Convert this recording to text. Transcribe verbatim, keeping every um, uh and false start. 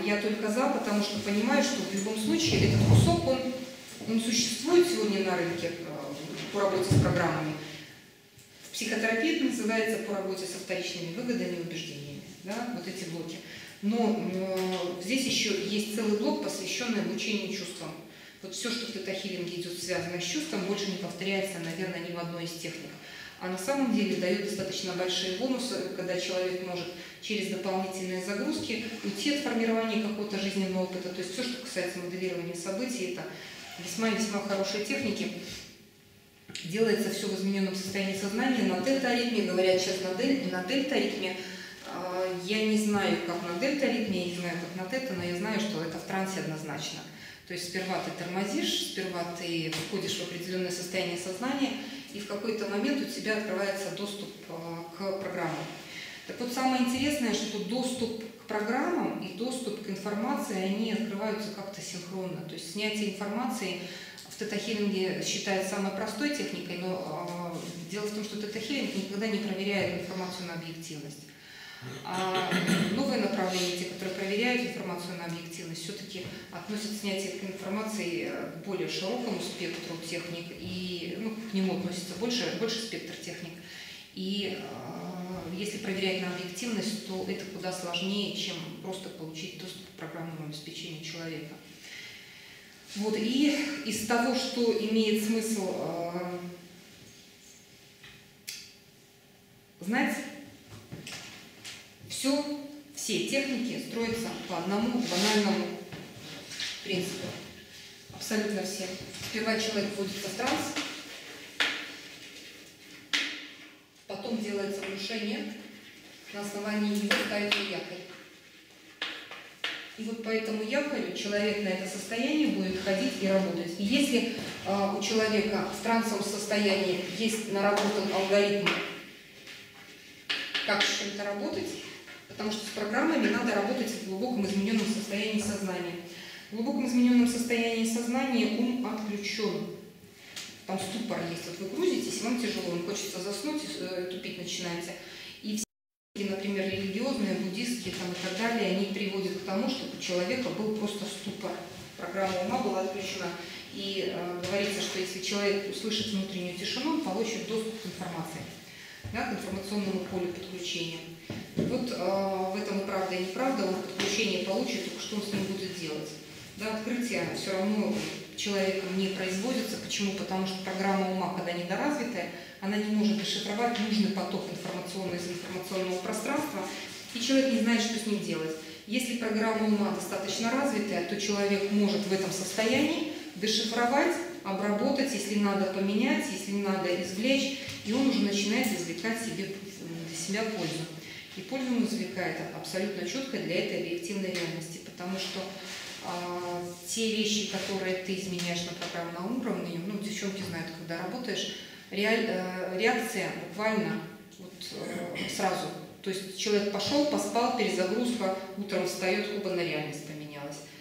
я только за, потому что понимаю, что в любом случае этот кусок, он, он существует сегодня на рынке по работе с программами. В психотерапии это называется по работе со вторичными выгодами и убеждениями, да, вот эти блоки. Но э, здесь еще есть целый блок, посвященный обучению чувствам. Вот все, что в тета-хилинге идет связано с чувством, больше не повторяется, наверное, ни в одной из техник. А на самом деле дает достаточно большие бонусы, когда человек может через дополнительные загрузки уйти от формирования какого-то жизненного опыта. То есть все, что касается моделирования событий, это весьма и весьма хорошие техники. Делается все в измененном состоянии сознания, на тета-ритме, говорят сейчас на, дель, на дельта-ритме. Я не знаю, как на дельта-ритме, я не знаю, как на тета, но я знаю, что это в трансе однозначно. То есть сперва ты тормозишь, сперва ты входишь в определенное состояние сознания, и в какой-то момент у тебя открывается доступ к программам. Так вот, самое интересное, что доступ к программам и доступ к информации, они открываются как-то синхронно. То есть снятие информации в тета-хилинге считается самой простой техникой, но э, дело в том, что тета-хилинг никогда не проверяет информацию на объективность. А новые направления, те, которые проверяют информацию на объективность, все-таки относят снятие информации к более широкому спектру техник, и ну, к нему относится больше, больше спектр техник. И э, если проверять на объективность, то это куда сложнее, чем просто получить доступ к программному обеспечению человека. Вот, и из того, что имеет смысл э, знать, все, все техники строятся по одному банальному принципу. Абсолютно все. Сперва человек входит в транс, потом делается внушение, на основании него ставится якорь. И вот по этому якорю человек на это состояние будет ходить и работать. И если э, у человека в трансовом состоянии есть наработан алгоритм, как с чем-то работать, потому что с программами надо работать в глубоком измененном состоянии сознания. В глубоком измененном состоянии сознания ум отключен. Там ступор есть. Вот вы грузитесь, вам тяжело, вам хочется заснуть, тупить начинаете. И все, например, религиозные, буддистские там, и так далее, они приводят к тому, чтобы у человека был просто ступор. Программа ума была отключена. И э, говорится, что если человек услышит внутреннюю тишину, он получит доступ к информации, да, к информационному полю подключения. Вот э, в этом и правда, и неправда, он подключение получит, только что он с ним будет делать. Да, открытие все равно человеком не производится. Почему? Потому что программа ума, когда недоразвитая, она не может дешифровать нужный поток информационного из информационного пространства, и человек не знает, что с ним делать. Если программа ума достаточно развитая, то человек может в этом состоянии дешифровать, обработать, если надо поменять, если надо извлечь, и он уже начинает извлекать себе, для себя пользу. И пользу он извлекает абсолютно четко для этой объективной реальности, потому что а, те вещи, которые ты изменяешь на программном уровне, ну, девчонки знают, когда работаешь, реаль, э, реакция буквально вот, э, сразу. То есть человек пошел, поспал, перезагрузка, утром встает, оба на реальность поменялась.